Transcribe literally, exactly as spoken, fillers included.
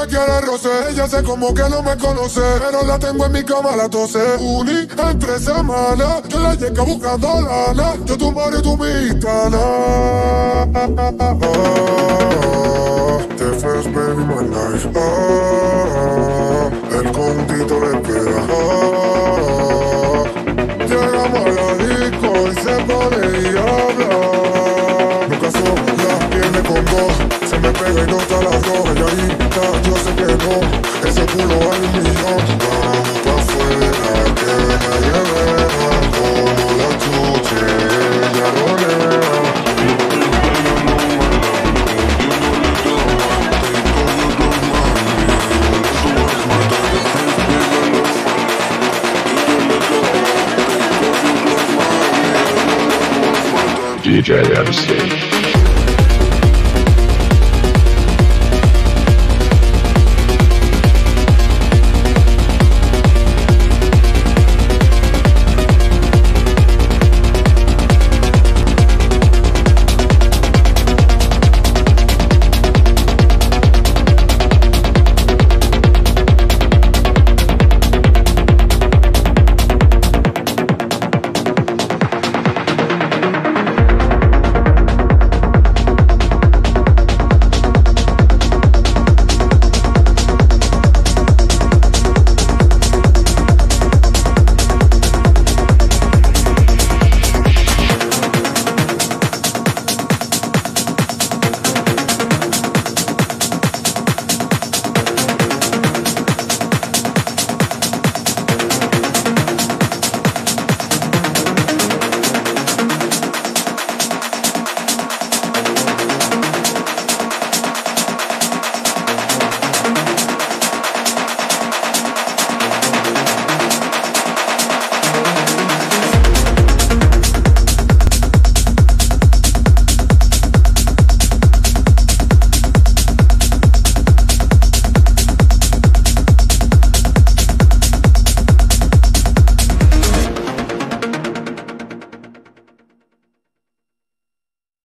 quiere roce. Ella sé como que no me conoce, pero la tengo en mi cama a las doce. Uni entre semanas, que la llega buscando lana. Yo tu madre y tu mitana. Ah, the first baby in my life. Ah, el conjunto le queda. Ah, llegamos a la disco y se pone y habla. Nunca sola, viene con dos. Se me pega y no está las dos. Ella ahorita, yo sé que no. Ese culo hay un millón. Vamos pa' afuera, que me lleve como la chuche. Ella rolea. D J E M S Y.